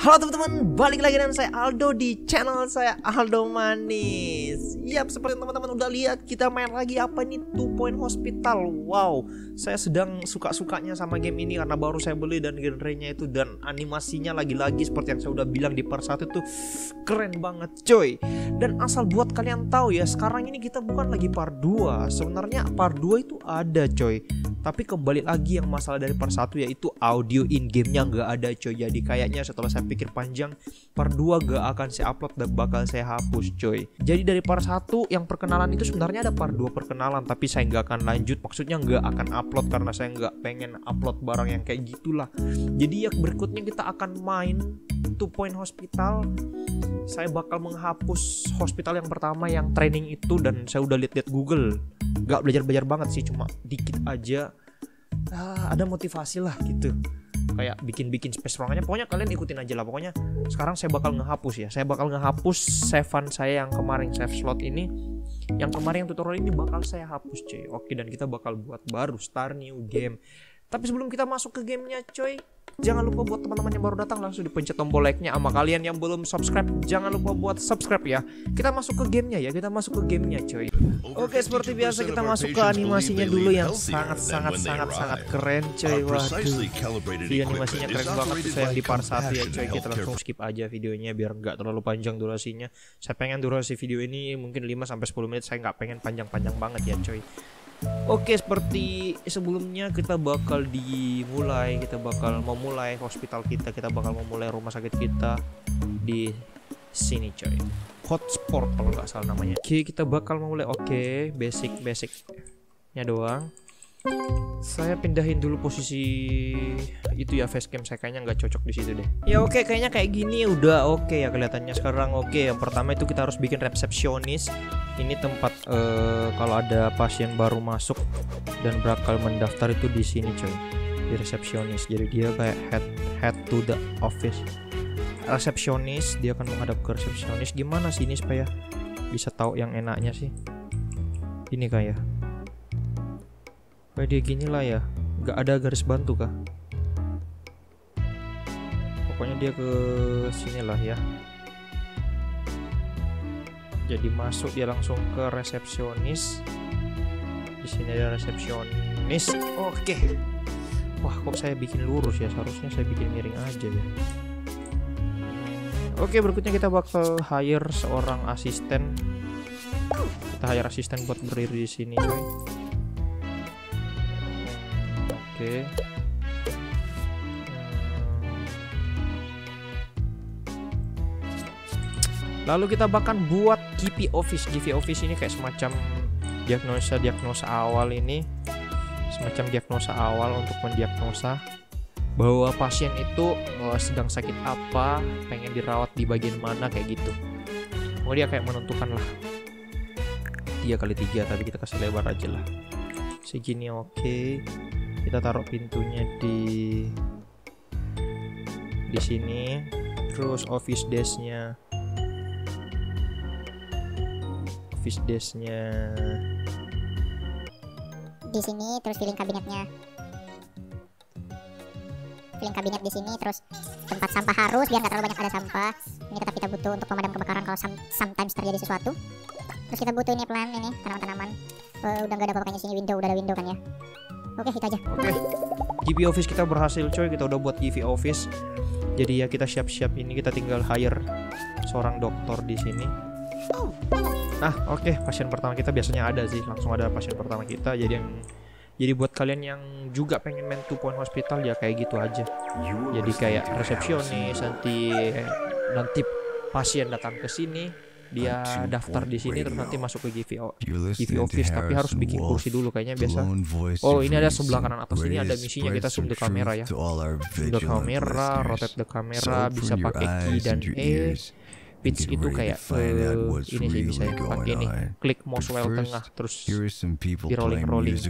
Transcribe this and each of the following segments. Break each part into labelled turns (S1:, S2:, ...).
S1: Halo teman-teman, balik lagi dengan saya Aldo di channel saya Aldo Manis. Yap, seperti teman-teman udah lihat, kita main lagi apa nih, 2 Point Hospital. Wow, saya sedang suka-sukanya sama game ini karena baru saya beli dan genrenya itu dan animasinya lagi-lagi seperti yang saya udah bilang di part 1 tuh keren banget coy. Dan asal buat kalian tahu ya, sekarang ini kita bukan lagi part 2. Sebenarnya part 2 itu ada coy, tapi kembali lagi yang masalah dari part 1 yaitu audio in game-nya nggak ada coy. Jadi kayaknya setelah saya pikir panjang, part 2 gak akan saya upload dan bakal saya hapus coy. Jadi dari part 1 yang perkenalan itu sebenarnya ada part 2 perkenalan, tapi saya nggak akan lanjut, maksudnya nggak akan upload karena saya nggak pengen upload barang yang kayak gitulah. Jadi ya berikutnya kita akan main 2 Point Hospital. Saya bakal menghapus hospital yang pertama yang training itu, dan saya udah lihat Google, nggak belajar banget sih, cuma dikit aja. Ada motivasi lah gitu, kayak bikin space ruangannya. Pokoknya kalian ikutin aja lah. Pokoknya sekarang saya bakal ngehapus ya. Saya bakal ngehapus save-an saya yang kemarin, save slot ini. Yang kemarin yang tutorial ini bakal saya hapus coy. Oke, dan kita bakal buat baru start new game. Tapi sebelum kita masuk ke gamenya coy, jangan lupa buat teman-teman yang baru datang langsung dipencet tombol like-nya. Sama kalian yang belum subscribe, jangan lupa buat subscribe ya. Kita masuk ke gamenya ya, kita masuk ke gamenya coy. Oke, seperti biasa kita masuk ke animasinya dulu yang sangat keren coy. Waduh, video animasinya keren banget tuh sayang di part 1 ya coy. Kita langsung skip aja videonya biar nggak terlalu panjang durasinya. Saya pengen durasi video ini mungkin 5-10 menit, saya nggak pengen panjang-panjang banget ya coy. Oke, seperti sebelumnya kita bakal memulai hospital kita. Kita bakal memulai rumah sakit kita di sini coy. Hotspot kalau nggak salah namanya. Oke, kita bakal memulai. Oke, basicnya doang. Saya pindahin dulu posisi itu ya, facecam saya kayaknya nggak cocok di situ deh. Ya oke, kayaknya kayak gini udah oke ya kelihatannya sekarang. Oke, yang pertama itu kita harus bikin resepsionis. Ini tempat kalau ada pasien baru masuk dan bakal mendaftar itu di sini coy, di resepsionis. Jadi dia kayak head to the office. Resepsionis, dia akan menghadap ke resepsionis. Gimana sih ini supaya bisa tahu yang enaknya sih? Ini kayak kayak dia gini lah ya, nggak ada garis bantu kah? Pokoknya dia ke sini lah ya. Jadi masuk dia langsung ke resepsionis. Di sini ada resepsionis. Oke. Wah, kok saya bikin lurus ya? Seharusnya saya bikin miring aja ya. Oke, berikutnya kita bakal hire seorang asisten. Kita hire asisten buat berdiri di sini coy. Oke. Lalu kita bakal buat GP Office. GP Office ini kayak semacam diagnosa awal ini. Semacam diagnosa awal untuk mendiagnosa bahwa pasien itu sedang sakit apa, pengen dirawat di bagian mana kayak gitu. Mau dia kayak menentukan lah 3x3, tapi kita kasih lebar aja lah segini. Oke. Kita taruh pintunya di sini. Terus office desk-nya
S2: di sini, terus filling kabinetnya di sini, terus tempat sampah harus biar nggak terlalu banyak ada sampah. Ini tetap kita butuh untuk pemadam kebakaran kalau sometimes terjadi sesuatu. Terus kita butuh ini plant, ini tanaman-tanaman. Udah nggak ada apa-apanya sini, udah ada window kan ya. Oke, itu aja. Oke,
S1: GP Office kita berhasil coy. Kita udah buat GP Office. Jadi ya kita siap-siap, ini kita tinggal hire seorang dokter di sini. Nah, oke, pasien pertama kita biasanya ada sih, langsung ada pasien pertama kita. Jadi buat kalian yang juga pengen main 2 Point Hospital ya kayak gitu aja. Jadi kayak resepsionis, nanti pasien datang ke sini, dia daftar di sini, terus nanti masuk ke GP Office. Tapi harus bikin kursi dulu kayaknya biasa. Oh, ini ada sebelah kanan atas ini ada misinya. Kita zoom the kamera ya, zoom the kamera, rotate the kamera, bisa pakai key dan pitch itu kayak ini sih bisa ya, pakai ini klik mouse wheel tengah terus di rolling.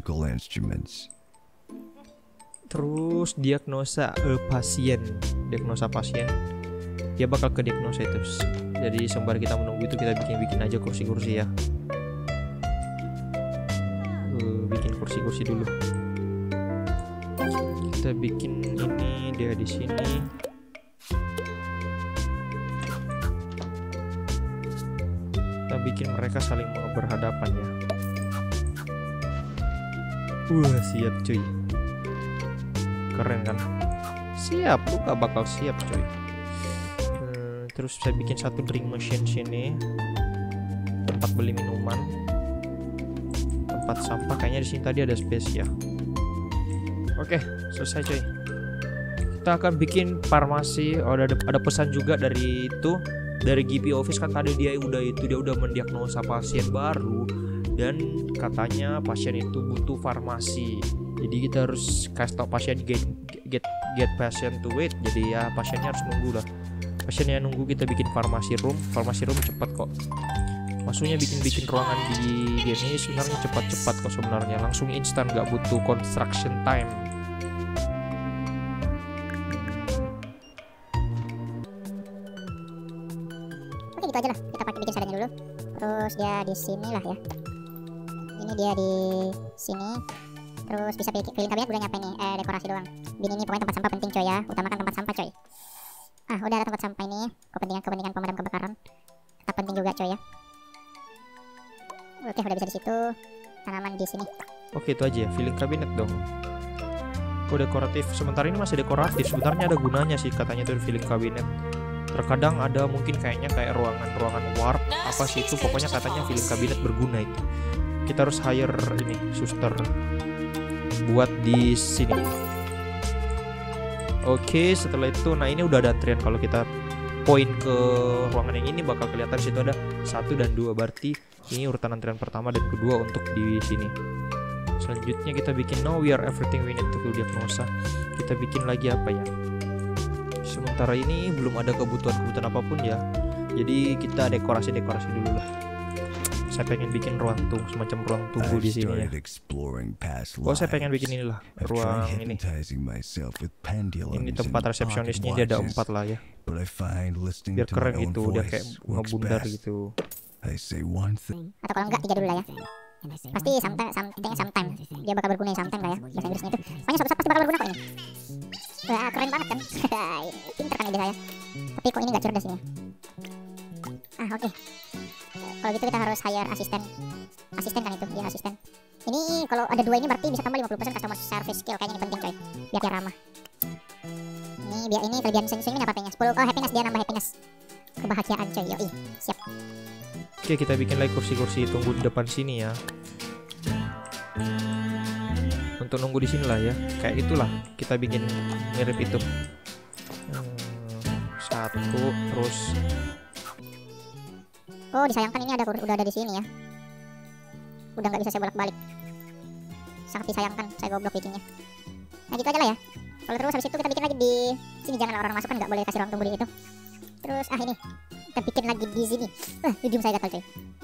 S1: Terus diagnosa pasien dia bakal ke diagnosa itu. Jadi sembari kita menunggu itu kita bikin aja kursi-kursi ya. Bikin kursi-kursi dulu. Kita bikin ini dia di sini. Kita bikin mereka saling berhadapan ya. Wah, siap cuy. Keren kan? Siap, lu gak bakal siap cuy. Terus saya bikin satu drink machine sini, tempat beli minuman, tempat sampah. Kayaknya di sini tadi ada space ya. Oke, selesai cuy. Kita akan bikin farmasi. Oh, ada pesan juga dari itu, dari GP Office kan tadi dia udah mendiagnosa pasien baru dan katanya pasien itu butuh farmasi. Jadi kita harus kasih tau pasien get patient to wait. Jadi ya pasiennya harus nunggu lah. Pasiennya nunggu, kita bikin farmasi room cepat kok. Maksudnya bikin ruangan di game ini sebenarnya cepat kok sebenarnya, langsung instan, nggak butuh construction time.
S2: Oke, gitu aja lah, kita pakai bikin seadanya dulu. Terus dia di sini lah ya. Ini dia di sini. Terus bisa pilih kabinet udah nyampe nih, dekorasi doang. Bin ini pokoknya tempat sampah penting coy ya, utamakan tempat sampah coy. Udah ada tempat sampah ini, kepentingan pemadam kebakaran. Tetap penting juga coy ya. Oke, udah bisa di situ. Tanaman di sini.
S1: Oke, itu aja ya, filling kabinet dong. Kok dekoratif? Sementara ini masih dekoratif. Sebenarnya ada gunanya sih katanya tuh filling kabinet. Terkadang ada mungkin kayaknya kayak ruangan warp apa sih itu, pokoknya katanya filling kabinet berguna itu. Kita harus hire ini suster buat di sini. Oke, setelah itu nah ini udah ada antrian. Kalau kita poin ke ruangan yang ini bakal kelihatan situ ada 1 dan 2, berarti ini urutan antrian pertama dan kedua untuk di sini. Selanjutnya kita bikin now we are everything we need to diagnosa. Kita bikin lagi apa ya? Sementara ini belum ada kebutuhan apapun ya. Jadi kita dekorasi dulu lah. Saya pengen bikin semacam ruang tunggu di sini ya. Oh, saya pengen bikin inilah ruang ini. Ini tempat resepsionisnya dia ada 4 lah ya. Biar keren gitu, udah kayak ngebundar gitu.
S2: Atau kalau enggak 3 dulu lah ya. Pasti sometime dia bakal berguna sometime lah ya, bahasa Inggrisnya itu. Pokoknya suatu saat pasti bakal berguna kok ini. Wah, keren banget kan. Pinter kan ide saya. Tapi kok ini nggak cerdas ini. Oke. Kalau gitu kita harus hire asisten kan itu, ya asisten. Ini kalau ada 2 ini berarti bisa tambah 50% customer service skill, kayaknya ini penting coy. Biar dia ramah. Ini biar ini kelebihan swing apa apanya? 10 happiness, dia nambah happiness. Kebahagiaan coy, yoi. Siap.
S1: Oke, kita bikin lagi kursi-kursi tunggu di depan sini ya. Untuk nunggu di sini lah ya. Kayak itulah kita bikin mirip itu. 1 terus.
S2: Oh, disayangkan ini udah ada di sini ya. Udah nggak bisa saya bolak-balik. Sangat disayangkan, saya goblok bikinnya. Nah gitu aja lah ya. Kalau terus habis itu kita bikin lagi di sini, jangan orang masuk kan, nggak boleh kasih ruang tunggu di situ. Terus ini kita bikin lagi di sini. Ujung saya gatal coy.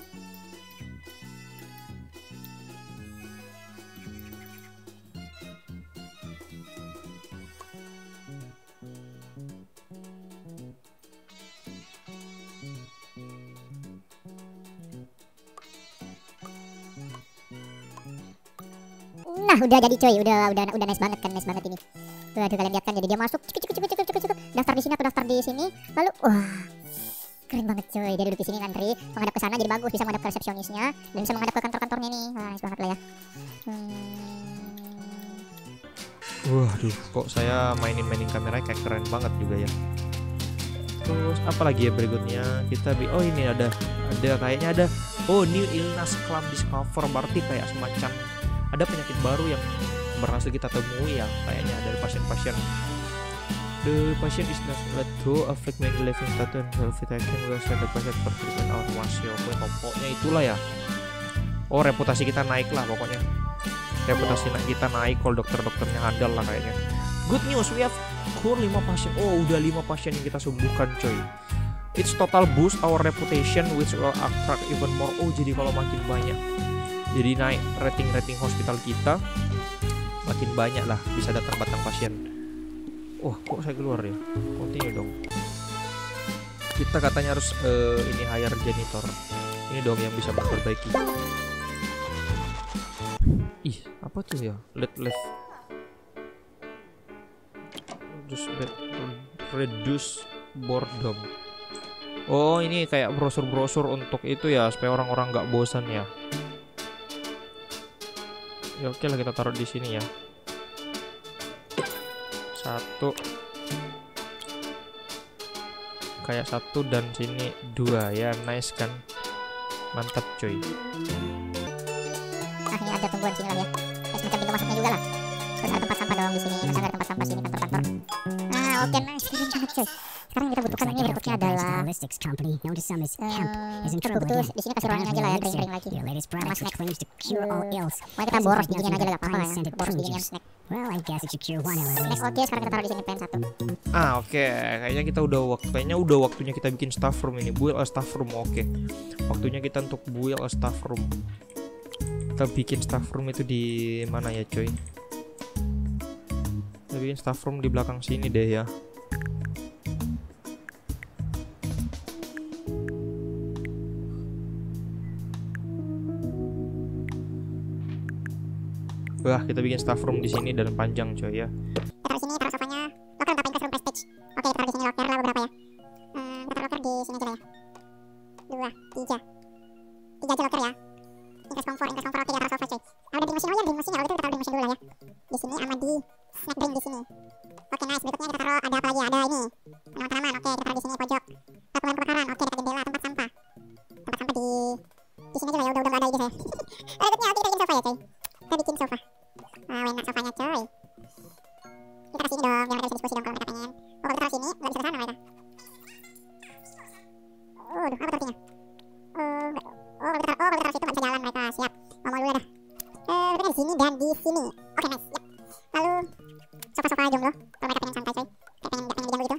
S2: Nah, udah jadi coy, udah nice banget kan, nice banget ini. Waduh, kalian lihat kan, jadi dia masuk, cuk, daftar di sini atau daftar di sini, lalu wah, keren banget coy, dia duduk di sini ngantri, menghadap ke sana jadi bagus, bisa menghadap ke resepsionisnya dan bisa menghadap ke kantor-kantornya nih. Wah, nice banget lah ya.
S1: Waduh, kok saya mainin kameranya kayak keren banget juga ya. Terus apa lagi ya berikutnya? Kita ini ada kayaknya ada new illness claim discover, berarti kayak semacam ada penyakit baru yang berhasil kita temui ya, kayaknya dari pasien-pasien. The patient is not let go affect many living status and health taken will send the patient for treatment or wasio. Pokoknya itulah ya. Oh, reputasi kita naik lah pokoknya. Reputasi kita naik kalau dokter-dokternya handal lah kayaknya. Good news, we have cure 5 pasien. Oh, udah 5 pasien yang kita sembuhkan coy. It's total boost our reputation which will attract even more. Oh, jadi kalau makin banyak, jadi naik rating hospital kita, makin banyak lah bisa datang pasien. Wah, kok saya keluar ya? Continue dong. Kita katanya harus ini hire janitor. Ini dong yang bisa memperbaiki. Ih, apa tuh ya? Left. Reduce boredom. Oh, ini kayak brosur-brosur untuk itu ya, supaya orang-orang nggak bosan ya. Ya oke lah, kita taruh di sini ya. 1 kayak 1 dan sini 2 ya, nice kan, mantap coy.
S2: Ah, ini ada tumbuhan sini lah ya. Semacam pintu masuknya juga lah. Terus ada tempat sampah dong di sini. Masa nggak ada tempat sampah sini, kantor-kantor. Ah, oke, nice, keren banget coy. Sekarang yang kita butuhkan ini berikutnya adalah cukup tuh di sini kasih ruangan aja lah ya, kering-kering lagi. Sama snack. Pokoknya kita boros dinginnya aja lah, gak apa-apa lah ya. Boros dinginnya snack. Snack oke, sekarang kita taruh di sini pen 1.
S1: Ah oke, kayaknya kita udah waktunya kita bikin staff room ini. Build a staff room, oke. Waktunya kita untuk build a staff room. Kita bikin staff room itu di mana ya coy? Kita bikin staff room di belakang sini deh ya. Wah, kita bikin staff room di sini dan panjang coy ya.
S2: Taruh sini, taruh sofanya. Locker berapa invest room prestige? Oke, taruh di sini locker lah beberapa ya. Kita taruh locker di sini aja lah ya. 2, 3. 3 aja locker ya. Increase comfort oke, kita taruh sofa coy. Nah, udah di mesin, oh ya di mesin ya, udah kita taruh di mesin dulu lah ya. Di sini sama di snack drink di sini. Oke, nice. Berikutnya kita taruh ada apa lagi? Ada ini. Tanaman-tanaman. Oke, kita taruh di sini pojok. Pemadam kebakaran. Oke, dekat jendela, tempat sampah. Tempat sampah di sini aja lah ya, udah enggak ada ide saya. Berikutnya oke, kita bikin sofa ya coy. Kita bikin sofa. Enak sofanya coy. Kita kasih ini dong, biar mereka bisa diskusi dong kalau mereka pengen. Oh, kalau kita taruh sini, nggak bisa ke sana mereka. Aduh, apa taruhnya? Kalau kita taruh situ nggak bisa jalan mereka. Siap. Mau dulu dah. Berikutnya di sini dan di sini. Oke, nice. Yap. Lalu sofa-sofa jomblo. Kalau mereka pengen santai coy. Kayak pengen diganggu gitu.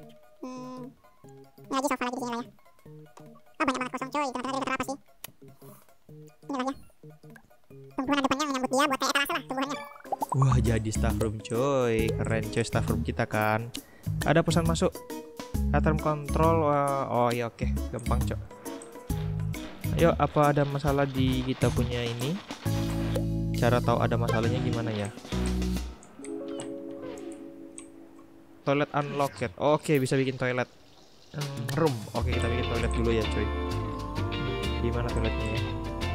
S2: Ini lagi sofa lagi di sini lah ya. Oh, banyak banget kosong coy. Tengah-tengah kita taruh apa sih? Ini lah ya. Tumbuhan ada depannya menyambut dia buat kayak etalase lah tumbuhannya.
S1: Wah, jadi staff room coy. Keren coy staff room kita kan. Ada pesan masuk. Alarm control. Oh iya oke, gampang cok. Ayo, apa ada masalah di kita punya ini? Cara tahu ada masalahnya gimana ya? Toilet unlocked. Oke, bisa bikin toilet room. Oke, kita bikin toilet dulu ya coy. Gimana toiletnya ya?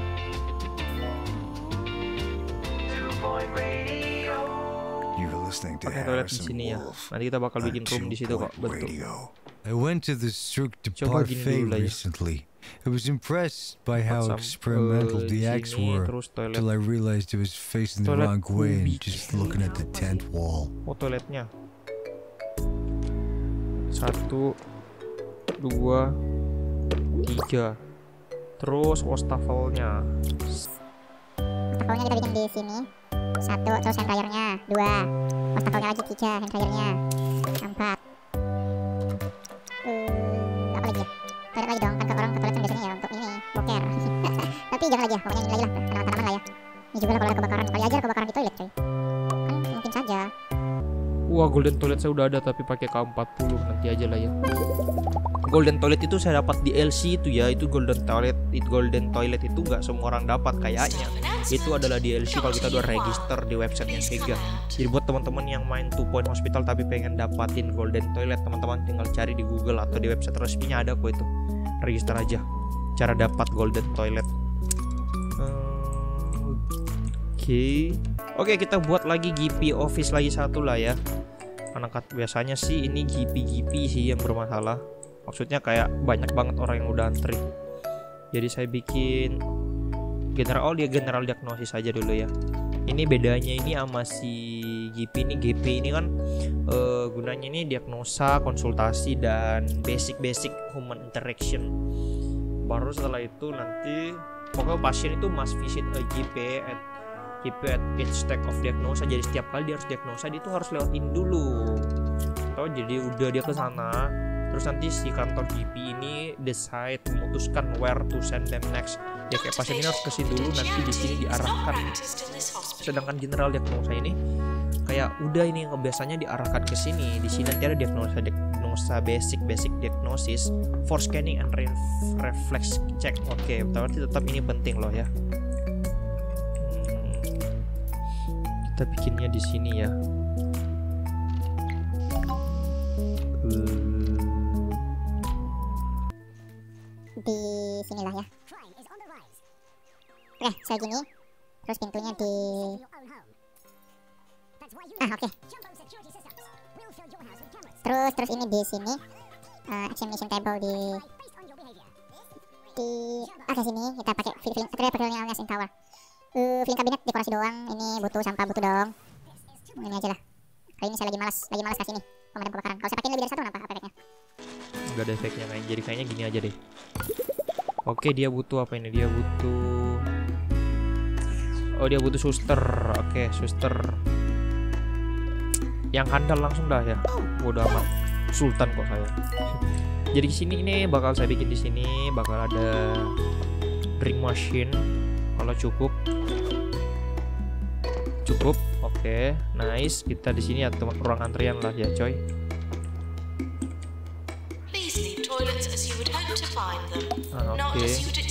S1: Pakai toilet di sini ya. Nanti kita bakal bikin room di situ kok, bentuk.
S3: I went to the Cirque du Parfait recently. I was impressed by how experimental the acts were, till I realized I was facing the wrong way and just looking at the tent wall.
S1: Oh, toiletnya 1, 2, 3. Terus wastafelnya.
S2: Wastafelnya kita bikin di sini. 1, terus hand dryernya 2, wastafelnya lagi 3, hand dryernya 4. Apa lagi ya? Toilet lagi dong, kan orang ke toilet kan biasanya ya untuk ini, boker. Tapi jangan lagi ya, pokoknya ini lagi lah, tanaman-tanaman lah ya. Ini juga lah kalau ada kebakaran, kali aja kebakaran di toilet coy. Kan mungkin saja.
S1: Wah, golden toilet saya udah ada tapi pakai K40, nanti aja lah ya. Golden toilet itu saya dapat di LC itu ya, itu golden toilet itu nggak semua orang dapat kayaknya. Itu adalah DLC kalau kita udah register di websitenya Sega. Jadi buat teman-teman yang main 2 Point Hospital tapi pengen dapatin golden toilet, teman-teman tinggal cari di Google atau di website resminya ada kok itu. Register aja cara dapat golden toilet. Oke, kita buat lagi GP office lagi satu lah ya. Karena biasanya sih ini GP sih yang bermasalah. Maksudnya kayak banyak banget orang yang udah antri. Jadi saya bikin general diagnosis aja dulu ya. Ini bedanya ini sama si GP ini kan gunanya ini diagnosa, konsultasi dan basic human interaction. Baru setelah itu nanti pokoknya pasien itu must visit a GP at each stage of diagnosa. Jadi setiap kali dia harus diagnosa dia tuh harus lewatin dulu. Atau jadi udah dia ke sana, terus nanti si kantor GP ini decide memutuskan where to send them next. Ya kayak pasien ini harus kesini dulu, nanti di sini diarahkan. Sedangkan general diagnosa ini kayak udah ini biasanya diarahkan ke sini. Di sini nanti ada diagnosa basic diagnosis for scanning and reflex check. Oke, berarti tetap ini penting loh ya. Kita bikinnya di sini ya.
S2: di sinilah ya. Oke, segini. Terus pintunya di oke. Terus ini di sini examination table di sini kita pakai filling alias in tower. Filling kabinet dekorasi doang. Ini butuh sampah, butuh dong. Ini aja lah. Kali ini saya lagi malas kasih ini pemadam kebakaran. Kalau saya pakai lebih dari satu apa efeknya?
S1: Enggak ada efeknya kayaknya. Jadi kayaknya gini aja deh. Oke, dia butuh apa ini? Dia butuh dia butuh suster. Oke, suster. Yang handal langsung dah ya. Bodoh amat. Sultan kok saya. Jadi di sini ini bakal saya bikin di sini bakal ada drink machine kalau cukup. Oke, nice. Kita di sini ya ruang antrian lah ya, coy. Oke.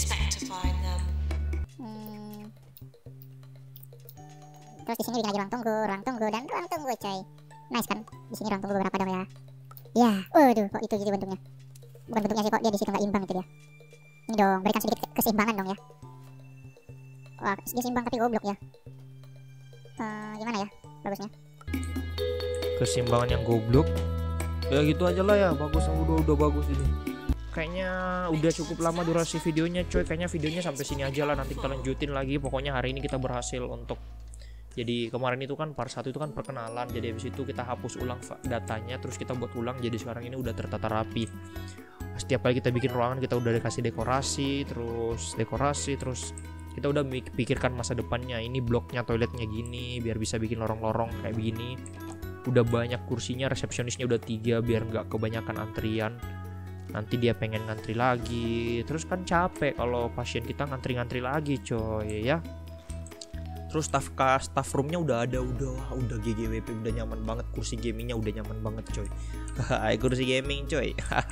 S2: Terus di sini bikin lagi ruang tunggu, coy. Nice kan? Di sini ruang tunggu berapa dong ya? Ya, waduh, kok itu jadi bentuknya? Bukan bentuknya sih, kok dia di situ nggak imbang itu dia. Ini dong, berikan sedikit keseimbangan dong ya. Wah, dia seimbang tapi goblok ya. Gimana ya bagusnya?
S1: Keseimbangan yang goblok. Ya gitu aja lah ya, bagus, udah bagus ini. Kayaknya udah cukup lama durasi videonya, coy. Kayaknya videonya sampai sini aja lah, nanti kita lanjutin lagi. Pokoknya hari ini kita berhasil untuk, jadi kemarin itu kan part 1 itu kan perkenalan, jadi habis itu kita hapus ulang datanya, terus kita buat ulang, jadi sekarang ini udah tertata rapi. Setiap kali kita bikin ruangan kita udah dikasih dekorasi, terus kita udah pikirkan masa depannya. Ini bloknya, toiletnya gini, biar bisa bikin lorong-lorong kayak begini. Udah banyak kursinya, resepsionisnya udah 3 biar nggak kebanyakan antrian. Nanti dia pengen ngantri lagi, terus kan capek kalau pasien kita ngantri-ngantri lagi, coy ya. Terus staff roomnya udah ada, udah GGWP, udah nyaman banget. Kursi gamingnya udah nyaman banget, coy. Kursi gaming, coy.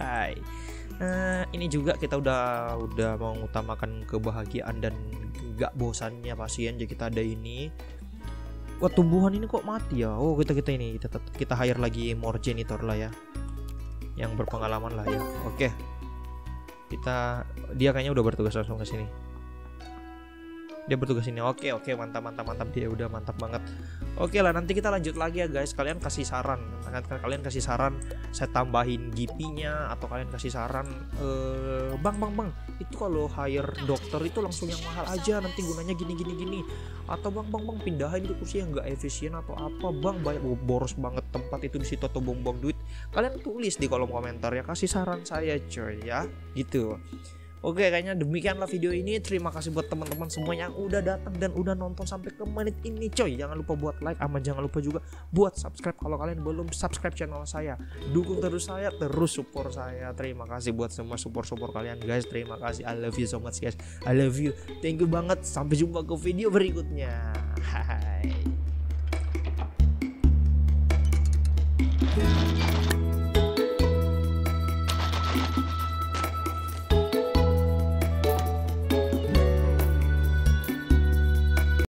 S1: Ini juga kita udah mengutamakan kebahagiaan dan gak bosannya pasien. Jadi kita ada ini. Wah, tumbuhan ini kok mati ya? Oh, kita hire lagi more janitor lah ya, yang berpengalaman lah ya. Oke. Dia kayaknya udah bertugas langsung ke sini. Dia bertugas ini. Oke, mantap. Dia udah mantap banget. Oke lah, nanti kita lanjut lagi ya guys. Kalian kasih saran saya tambahin GP-nya, atau kalian kasih saran bang itu kalau hire dokter itu langsung yang mahal aja, nanti gunanya gini, atau bang pindahin ke kursi yang nggak efisien atau apa bang, banyak boros banget tempat itu di situ atau buang duit. Kalian tulis di kolom komentar ya, kasih saran saya, coy ya, gitu. Oke, kayaknya demikianlah video ini. Terima kasih buat teman-teman semua yang udah datang dan udah nonton sampai ke menit ini, coy. Jangan lupa buat like, jangan lupa juga buat subscribe kalau kalian belum subscribe channel saya. Dukung terus saya, terus support saya. Terima kasih buat semua support kalian, guys. Terima kasih. I love you so much, guys. I love you. Thank you banget. Sampai jumpa ke video berikutnya. Hai.